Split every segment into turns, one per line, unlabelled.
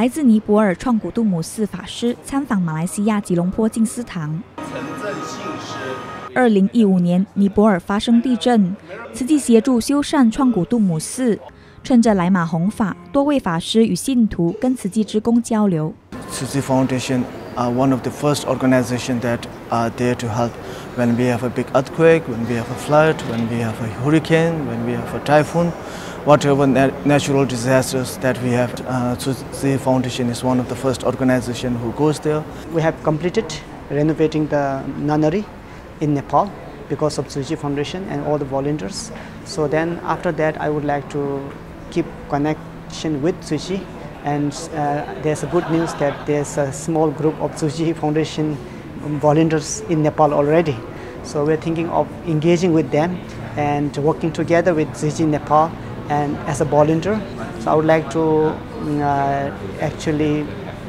来自尼泊尔创古杜姆斯法师参访马来西亚吉隆坡静思堂。2015年，尼泊尔发生地震，慈济协助修缮创古杜姆寺。趁着来马弘法，多位法师与信徒跟慈济志工交流。
Tzu Chi Foundation are one of the first organizations that are there to help when we have a big earthquake, when we have a flood, when we have a hurricane, when we have a typhoon. Whatever natural disasters that we have, Tzu Chi Foundation is one of the first organizations who goes there.
We have completed renovating the nunnery in Nepal because of Tzu Chi Foundation and all the volunteers. So then after that I would like to keep connection with Tzu Chi, and there's a good news that there's a small group of Tzu Chi Foundation volunteers in Nepal already. So we're thinking of engaging with them and working together with Tzu Chi Nepal and as a volunteer. So I would like to actually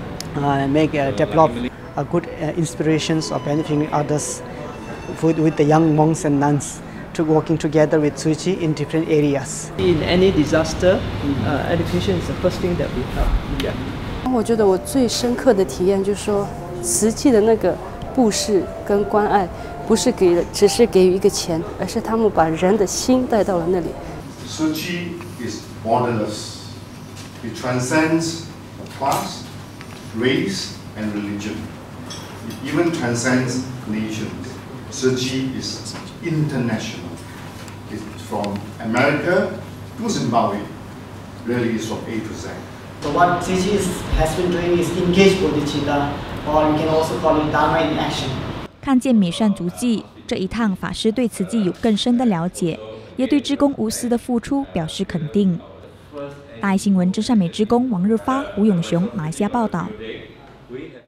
develop a good inspirations of benefiting others with the young monks and nuns to working together with Tzu Chi in different areas.
In any disaster, education is the first thing that we help. Yeah.
我觉得我最深刻的体验就是说，慈济的那个布施跟关爱，不是只是给予一个钱，而是他们把人的心带到了那里。
Tzu Chi is borderless. It transcends class, race, and religion. It even transcends nations. Tzu Chi is international. It's from America to Zimbabwe. Really is from A to Z.
So what Tzu Chi has been doing is engage bodhicitta, or you can also call it Dharma in action.
看见美善足迹，这一趟法师对慈济有更深的了解，也对志工无私的付出表示肯定。大爱新闻真善美志工王日发、胡永雄，马来西亚报道。